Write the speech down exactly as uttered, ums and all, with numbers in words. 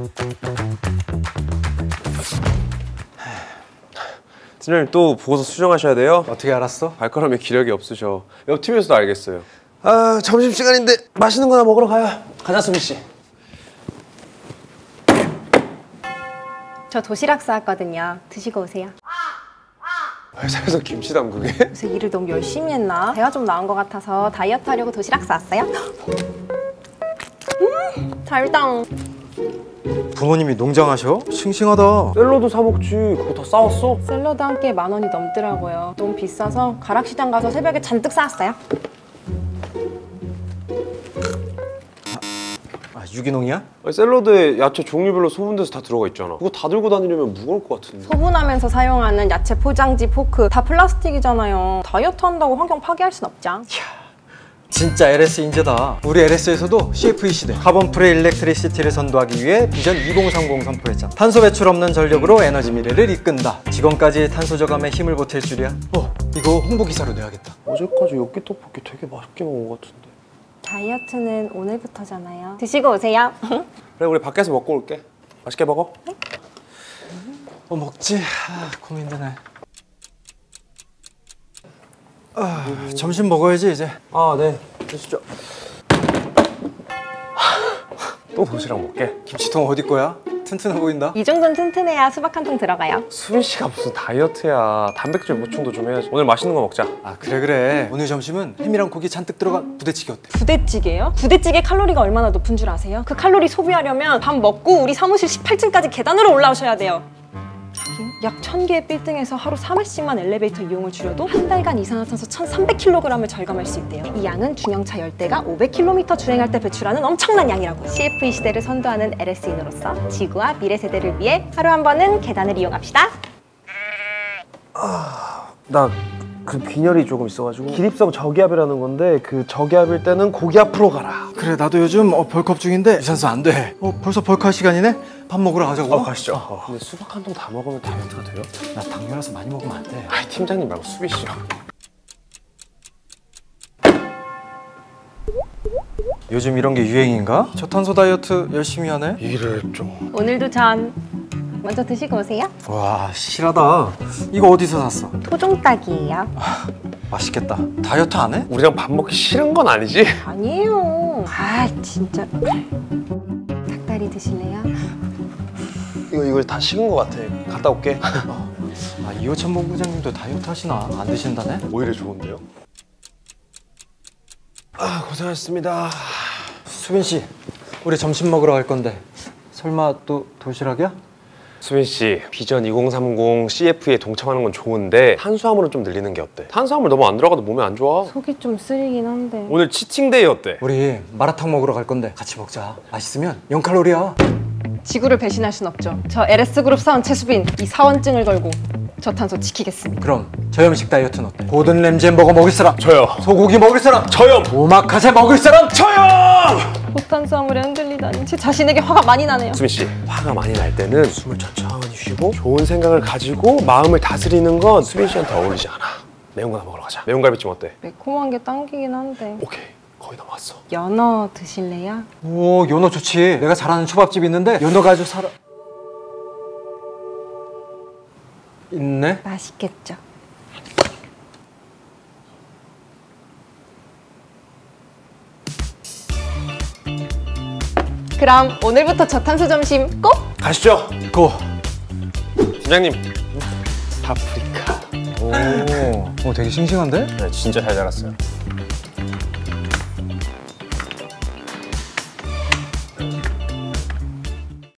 팀장님 또 보고서 수정하셔야 돼요? 어떻게 알았어? 발걸음에 기력이 없으셔. 옆 팀에서도 알겠어요. 아, 점심시간인데 맛있는 거나 먹으러 가요. 가자, 수미 씨. 저 도시락 싸왔거든요. 드시고 오세요. 회사에서 김치 담그게? 요새 일을 너무 열심히 했나? 배가 좀 나은 것 같아서 다이어트 하려고 도시락 싸왔어요. 음, 달당. 부모님이 농장하셔? 싱싱하다. 샐러드 사 먹지. 그거 다 싸웠어? 샐러드 한 끼에 만 원이 넘더라고요. 너무 비싸서 가락시장 가서 새벽에 잔뜩 싸왔어요. 아, 유기농이야? 아니, 샐러드에 야채 종류별로 소분돼서 다 들어가 있잖아. 그거 다 들고 다니려면 무거울 것 같은데. 소분하면서 사용하는 야채 포장지, 포크 다 플라스틱이잖아요. 다이어트 한다고 환경 파괴할 순 없죠. 진짜 엘에스 인재다. 우리 엘에스에서도 씨에프이 시대 카본 프리 일렉트리시티를 선도하기 위해 비전 이공삼공 선포했잖아. 탄소 배출 없는 전력으로 에너지 미래를 이끈다. 직원까지 탄소 저감에 힘을 보탤 줄이야. 어, 이거 홍보 기사로 내야겠다. 어제까지 엽기 떡볶이 되게 맛있게 먹은 것 같은데. 다이어트는 오늘부터잖아요. 드시고 오세요. 그래, 우리 밖에서 먹고 올게. 맛있게 먹어. 네? 어, 먹지? 아, 고민되네. 아, 점심 먹어야지 이제. 아, 네. 드시죠. 또 도시락 먹게. 김치통 어디 거야? 튼튼해 보인다. 이 정도는 튼튼해야 수박 한 통 들어가요. 수빈 씨가 무슨 다이어트야. 단백질 보충도 좀 해야지. 오늘 맛있는 거 먹자. 아, 그래 그래. 오늘 점심은 햄이랑 고기 잔뜩 들어간 부대찌개 어때? 부대찌개요? 부대찌개 칼로리가 얼마나 높은 줄 아세요? 그 칼로리 소비하려면 밥 먹고 우리 사무실 십팔 층까지 계단으로 올라오셔야 돼요. 약 천 개의 빌딩에서 하루 삼 회씩만 엘리베이터 이용을 줄여도 한 달간 이산화탄소 천삼백 킬로그램을 절감할 수 있대요. 이 양은 중형차 열 대가 오백 킬로미터 주행할 때 배출하는 엄청난 양이라고. 씨에프이 시대를 선도하는 엘에스인으로서 지구와 미래 세대를 위해 하루 한 번은 계단을 이용합시다. 아, 나 그 빈혈이 조금 있어가지고 기립성 저기압이라는 건데 그 저기압일 때는 고기 앞으로 가라. 그래, 나도 요즘 어, 벌크업 중인데 유산소 안 돼. 어, 벌써 벌크할 시간이네? 밥 먹으러 가자고. 어, 가시죠. 어. 근데 수박 한 통 다 먹으면 다이어트가 돼요? 나 당뇨라서 많이 먹으면 안 돼. 아이, 팀장님 말고 수비 씨요. 요즘 이런 게 유행인가? 저탄소 다이어트 열심히 하네? 일을 좀... 오늘도 전 먼저 드시고 오세요. 와, 실하다. 이거 어디서 샀어? 토종닭이에요. 맛있겠다. 다이어트 안 해? 우리랑 밥 먹기 싫은 건 아니지? 아니에요. 아 진짜. 닭다리 드실래요? 이거 이거 다 식은 것 같아. 갔다 올게. 아, 이호찬 본부장님도 다이어트 하시나? 안 드신다네? 오히려 좋은데요? 아, 고생하셨습니다. 수빈 씨, 우리 점심 먹으러 갈 건데 설마 또 도시락이야? 수빈 씨, 비전 이공삼공 씨에프이에 동참하는 건 좋은데 탄수화물은 좀 늘리는 게 어때? 탄수화물 너무 안 들어가도 몸에 안 좋아. 속이 좀 쓰리긴 한데. 오늘 치팅데이 어때? 우리 마라탕 먹으러 갈 건데 같이 먹자. 맛있으면 영 칼로리야. 지구를 배신할 순 없죠. 저 엘에스그룹 사원 최수빈 이 사원증을 걸고 저탄소 지키겠습니다. 그럼 저염식 다이어트는 어때? 고든 램지 햄버거 먹을 사람 저요. 소고기 먹을 사람 저요. 오마카세 먹을 사람 저요. 고탄수화물에 흔들리다니 제 자신에게 화가 많이 나네요. 수빈 씨, 화가 많이 날 때는 숨을 천천히 쉬고 좋은 생각을 가지고 마음을 다스리는 건 수빈 씨한테 어울리지 않아. 매운 거나 먹으러 가자. 매운 갈비찜 어때? 매콤한 게 당기긴 한데. 오케이, 거의 다 왔어. 연어 드실래요? 오, 연어 좋지. 내가 잘 아는 초밥집 있는데 연어가 아주 살아... 있네? 맛있겠죠? 그럼 오늘부터 저탄소 점심 꼭! 가시죠. 고! 팀장님, 파프리카. 오, 오 되게 싱싱한데? 네, 진짜 잘 자랐어요.